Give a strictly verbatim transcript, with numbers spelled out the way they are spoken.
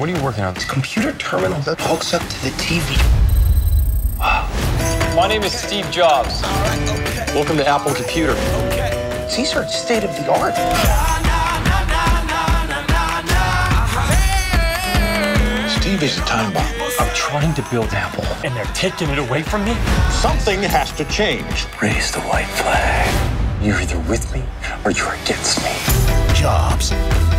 What are you working on? It's a computer terminal that hooks up to the T V. Wow. My name is Steve Jobs. Welcome to Apple Computer. These are state of the art. Steve is a time bomb. I'm trying to build Apple, and they're taking it away from me? Something has to change. Raise the white flag. You're either with me or you're against me. Jobs.